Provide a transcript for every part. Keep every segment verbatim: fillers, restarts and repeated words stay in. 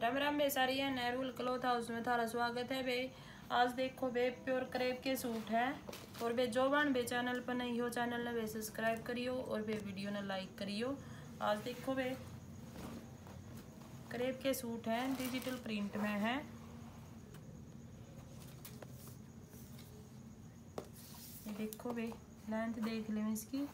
राम राम बे सारी है Nehru cloth house में थारा स्वागत है बे। आज देखो बे प्योर क्रेप के सूट है और बे जो बान बे चैनल पर नहीं हो चैनल ने बे सब्सक्राइब करियो और बे वीडियो ने लाइक करियो। आज देखो बे क्रेप के सूट हैं, डिजिटल प्रिंट में है। ये देखो बे लेंथ देख ले इसकी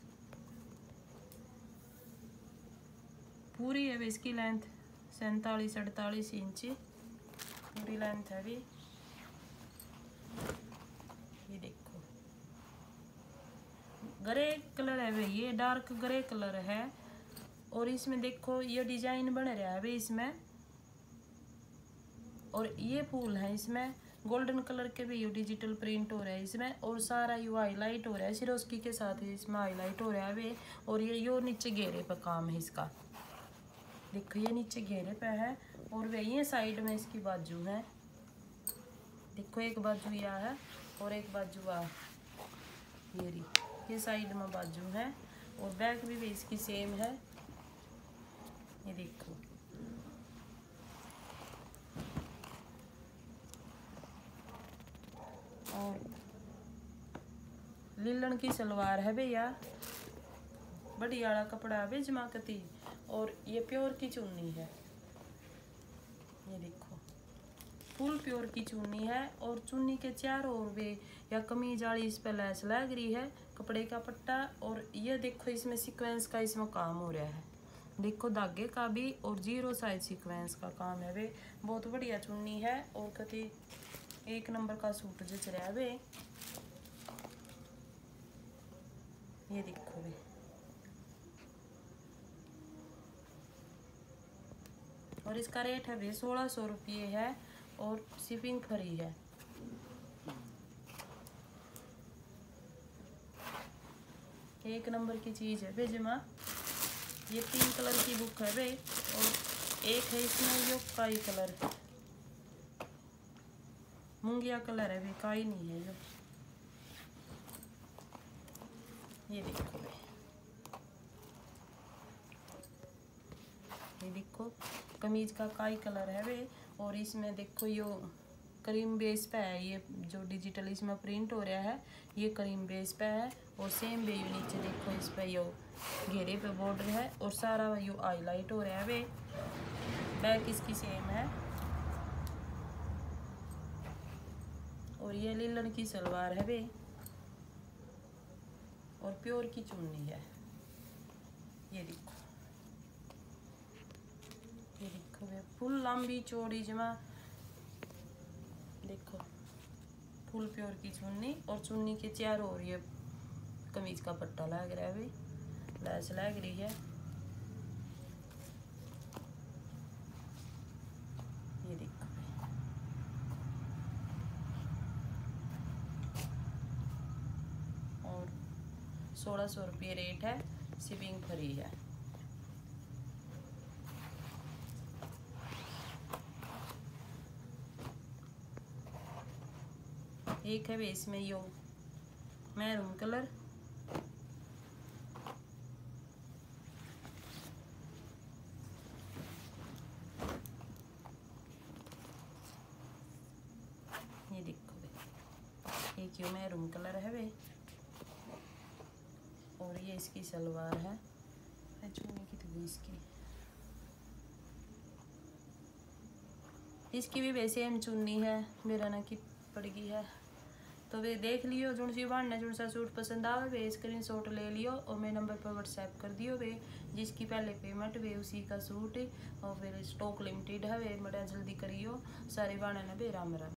पूरी है बे, इसकी लेंथ सैंतालीस अड़तालीस इंच पूरी लेंथ है भी। ये देखो ग्रे कलर है भाई, ये डार्क ग्रे कलर है और इसमें देखो ये डिजाइन बन रहा है भाई इसमें, और ये फूल है इसमें गोल्डन कलर के भी। ये डिजिटल प्रिंट हो रहा है इसमें और सारा यू हाईलाइट हो रहा है सिरोस्की के साथ ही इसमें हाईलाइट हो रहा है वे। और ये यो नीचे घेरे पे काम है इसका, देखो ये नीचे घेरे पे है और वे ये साइड में इसकी बाजू है। देखो एक बाजू यह है और एक बाजू आ ये रही, ये साइड में बाजू है और बैक भी, भी इसकी सेम है। ये देखो और लीलन की सलवार है भैया, बढ़िया वाला कपड़ा है जमाकती और ये प्योर की चुन्नी है। ये देखो फुल प्योर की चुन्नी है और चुन्नी के चारों ओर वे या कमीज वाली इस पे लैस लग रही है कपड़े का पट्टा। और ये देखो इसमें सीक्वेंस का इसमें काम हो रहा है, देखो धागे का भी और जीरो साइज सीक्वेंस का काम है वे। बहुत बढ़िया चुन्नी है और कति एक नंबर का सूट जच रहा है वे। ये देखो वे और इसका रेट है वे सोलह सौ रुपये है और शिपिंग फ्री है। एक नंबर की चीज़ है वे जमा। ये तीन कलर की बुक है वे और एक है इसमें यो काई कलर, मुंगिया कलर है वे, काई नहीं है यो। ये देखो वे, ये देखो कमीज का काई कलर है वे और इसमें देखो यो क्रीम बेस पे है। ये जो डिजिटल इसमें प्रिंट हो रहा है ये क्रीम बेस पे है और सेम वे यू नीचे देखो इस पे यो घेरे पे बॉर्डर है और सारा यू हाईलाइट हो रहा है वे। बैक इसकी सेम है और ये लीलन की सलवार है वे और प्योर की चुन्नी है। ये देखो ये देखो वे फुल लंबी चौड़ी जमा, देखो फुल प्योर की चुन्नी और चुन्नी के चारों ओर ये कमीज का पट्टा लग रहा है वे, लैस लग रही है। ये देखो और सोलह सौ रुपये रेट है, शिपिंग फ्री है। एक है बेस में यो मैरून कलर, ये देखो बे एक यो मैरून कलर है वे और ये इसकी सलवार है। चुन्नी की थी इसकी इसकी भी वैसे हम चुन्नी है मेरा ना की पड़ गई है। तो वे देख लियो जुन सी बाढ़ जुन सा सूट पसंद आवे वे स्क्रीन शॉट ले लियो और मेरे नंबर पर व्हाट्सएप कर दियो वे। जिसकी पहले पेमेंट वे उसी का सूट और फिर स्टॉक लिमिटेड है वे, बड़ा जल्दी करियो सारे बाढ़ ने वे। राम राम।